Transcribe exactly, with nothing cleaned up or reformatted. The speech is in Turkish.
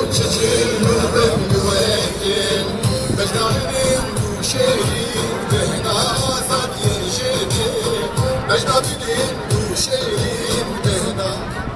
çeçil ben güvekin Mecnabinin düşeyin Behna azad yerşeyin Mecnabinin düşeyin Behna